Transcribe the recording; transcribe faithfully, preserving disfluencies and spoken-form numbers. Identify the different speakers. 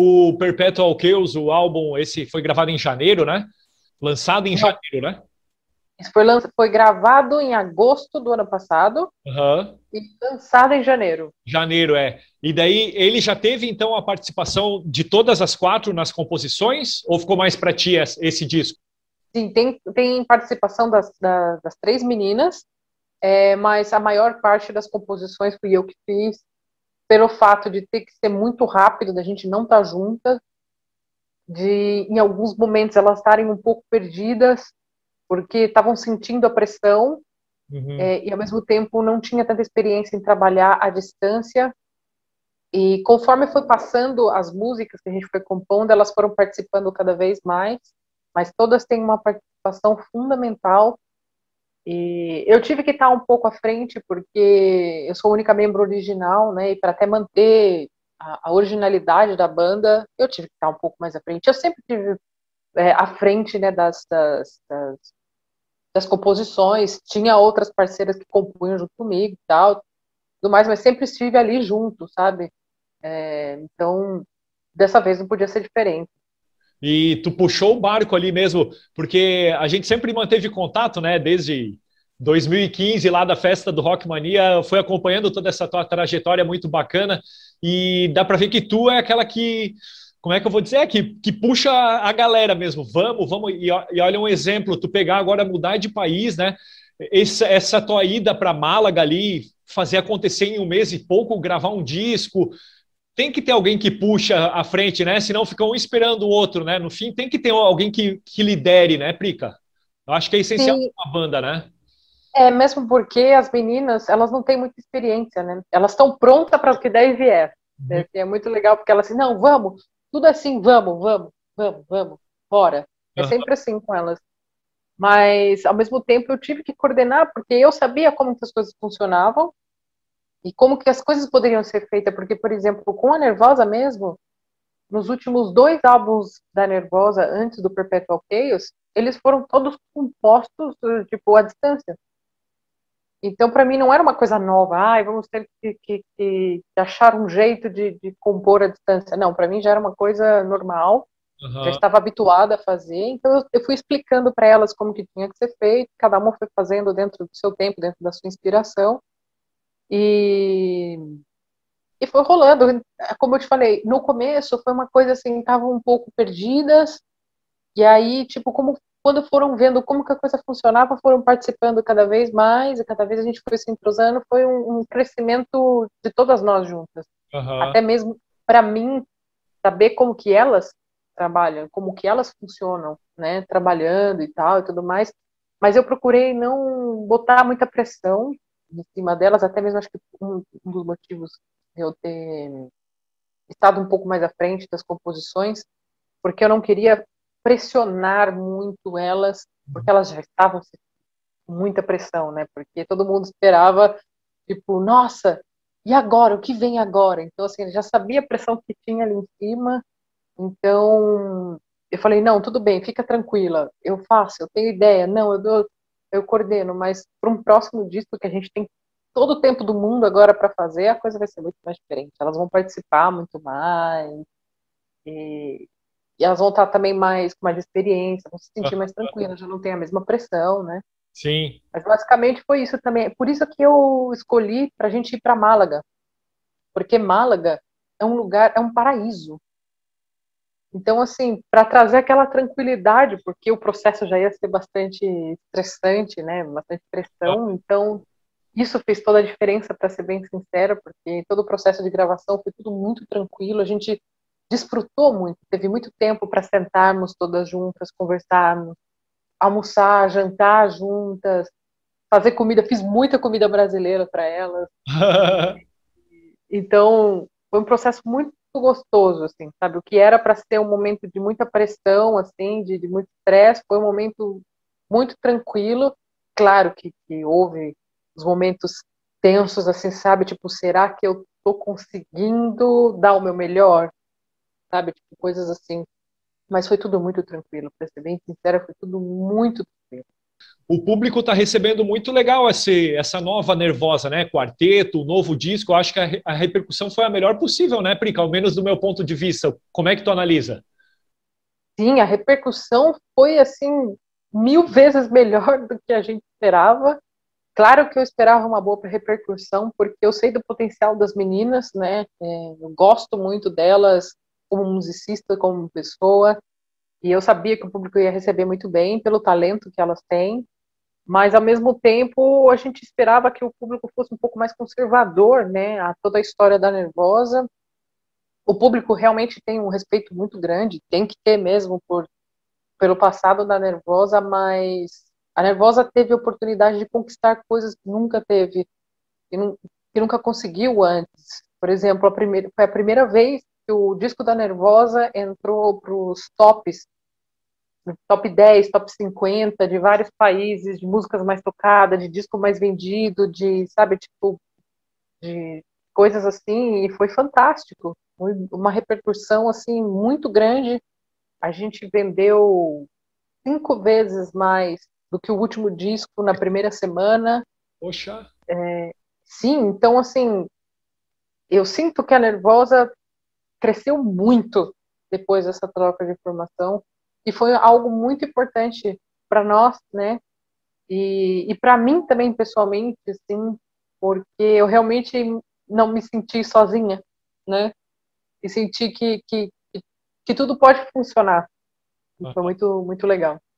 Speaker 1: O Perpetual Chaos, o álbum, esse foi gravado em janeiro, né? Lançado em
Speaker 2: Não,
Speaker 1: janeiro, né?
Speaker 2: isso foi, lan- foi gravado em agosto do ano passado
Speaker 1: Aham.
Speaker 2: e lançado em janeiro.
Speaker 1: Janeiro, é. E daí ele já teve, então, a participação de todas as quatro nas composições? Ou ficou mais para ti esse disco?
Speaker 2: Sim, tem, tem participação das, das, das três meninas, é, mas a maior parte das composições fui eu que fiz, pelo fato de ter que ser muito rápido, da gente não estar juntas, de em alguns momentos elas estarem um pouco perdidas, porque estavam sentindo a pressão,
Speaker 1: Uhum.
Speaker 2: é, e ao mesmo tempo não tinha tanta experiência em trabalhar à distância. E conforme foi passando as músicas que a gente foi compondo, elas foram participando cada vez mais, mas todas têm uma participação fundamental. E eu tive que estar um pouco à frente, porque eu sou a única membro original, né? E para até manter a, a originalidade da banda, eu tive que estar um pouco mais à frente. Eu sempre tive é, à frente, né, das, das, das, das composições, tinha outras parceiras que compunham junto comigo e tal, tudo mais, mas sempre estive ali junto, sabe? É, então, dessa vez não podia ser diferente.
Speaker 1: E tu puxou o barco ali mesmo, porque a gente sempre manteve contato, né? Desde dois mil e quinze, lá da festa do Rock Mania, foi acompanhando toda essa tua trajetória muito bacana. E dá para ver que tu é aquela que, como é que eu vou dizer? É que, que puxa a galera mesmo. Vamos, vamos. E, e olha um exemplo, tu pegar agora, mudar de país, né? Essa, essa tua ida para Málaga ali, fazer acontecer em um mês e pouco, gravar um disco, tem que ter alguém que puxa à frente, né? Senão fica um esperando o outro, né? No fim, tem que ter alguém que, que lidere, né, Prica? Eu acho que é essencial
Speaker 2: Sim,
Speaker 1: para uma banda, né?
Speaker 2: é mesmo porque as meninas, elas não têm muita experiência, né? Elas estão prontas para o que der e vier. É,
Speaker 1: Uhum.
Speaker 2: assim, é muito legal porque elas assim, não, vamos, tudo assim, vamos, vamos, vamos, vamos, bora. É
Speaker 1: Aham.
Speaker 2: sempre assim com elas. Mas, ao mesmo tempo, eu tive que coordenar, porque eu sabia como que as coisas funcionavam e como que as coisas poderiam ser feitas. Porque, por exemplo, com a Nervosa mesmo, nos últimos dois álbuns da Nervosa, antes do Perpetual Chaos, eles foram todos compostos, tipo, à distância. Então, para mim, não era uma coisa nova. Ai, vamos ter que, que, que achar um jeito de, de compor à distância. Não, para mim já era uma coisa normal. Já
Speaker 1: Aham.
Speaker 2: estava habituada a fazer. Então, eu, eu fui explicando para elas como que tinha que ser feito. Cada uma foi fazendo dentro do seu tempo, dentro da sua inspiração. E, e foi rolando. Como eu te falei, no começo foi uma coisa assim, estavam um pouco perdidas. E aí, tipo, como quando foram vendo como que a coisa funcionava, foram participando cada vez mais, e cada vez a gente foi se entrosando, foi um, um crescimento de todas nós juntas.
Speaker 1: Aham.
Speaker 2: Até mesmo para mim saber como que elas trabalham, como que elas funcionam, né, trabalhando e tal e tudo mais. Mas eu procurei não botar muita pressão em cima delas, até mesmo acho que um, um dos motivos de eu ter estado um pouco mais à frente das composições, porque eu não queria pressionar muito elas, porque elas já estavam com muita pressão, né? Porque todo mundo esperava, tipo, nossa, e agora? O que vem agora? Então, assim, eu já sabia a pressão que tinha ali em cima, então eu falei, não, tudo bem, fica tranquila, eu faço, eu tenho ideia, não, eu dou, eu coordeno, mas para um próximo disco que a gente tem todo o tempo do mundo agora para fazer, a coisa vai ser muito mais diferente. Elas vão participar muito mais, e e elas vão estar também mais com mais experiência, vão se sentir mais
Speaker 1: Aham.
Speaker 2: tranquilas, já não tem a mesma pressão, né?
Speaker 1: Sim.
Speaker 2: Mas basicamente foi isso também. Por isso que eu escolhi para a gente ir para Málaga, porque Málaga é um lugar, é um paraíso. Então, assim, para trazer aquela tranquilidade, porque o processo já ia ser bastante estressante, né? Bastante pressão. Então, isso fez toda a diferença, para ser bem sincera, porque todo o processo de gravação foi tudo muito tranquilo. A gente desfrutou muito, teve muito tempo para sentarmos todas juntas, conversarmos, almoçar, jantar juntas, fazer comida. Fiz muita comida brasileira para elas. Então, foi um processo muito gostoso, assim, sabe? O que era para ser um momento de muita pressão, assim, de, de muito estresse, foi um momento muito tranquilo. Claro que, que houve os momentos tensos, assim, sabe? Tipo, será que eu tô conseguindo dar o meu melhor? Sabe? Tipo, coisas assim. Mas foi tudo muito tranquilo, para ser bem sincera, foi tudo muito tranquilo.
Speaker 1: O público está recebendo muito legal esse, essa nova Nervosa, né? Quarteto, o novo disco. Eu acho que a, a repercussão foi a melhor possível, né, Prica? Ao menos do meu ponto de vista. Como é que tu analisa?
Speaker 2: Sim, a repercussão foi assim mil vezes melhor do que a gente esperava. Claro que eu esperava uma boa repercussão, porque eu sei do potencial das meninas, né? É, eu gosto muito delas como musicista, como pessoa, e eu sabia que o público ia receber muito bem pelo talento que elas têm, mas ao mesmo tempo a gente esperava que o público fosse um pouco mais conservador, né? A toda a história da Nervosa. O público realmente tem um respeito muito grande, tem que ter mesmo por, pelo passado da Nervosa, mas a Nervosa teve a oportunidade de conquistar coisas que nunca teve, que, nu, que nunca conseguiu antes. Por exemplo, a primeira, foi a primeira vez que o disco da Nervosa entrou para os tops, top dez, top cinquenta de vários países, de músicas mais tocadas, de disco mais vendido, de, sabe, tipo, de coisas assim, e foi fantástico. Foi uma repercussão, assim, muito grande. A gente vendeu cinco vezes mais do que o último disco na primeira semana.
Speaker 1: Poxa!
Speaker 2: É, sim, então, assim, eu sinto que a Nervosa cresceu muito depois dessa troca de formação, e foi algo muito importante para nós, né? E, e para mim também, pessoalmente, assim, porque eu realmente não me senti sozinha, né? E senti que, que, que tudo pode funcionar. E foi muito, muito legal.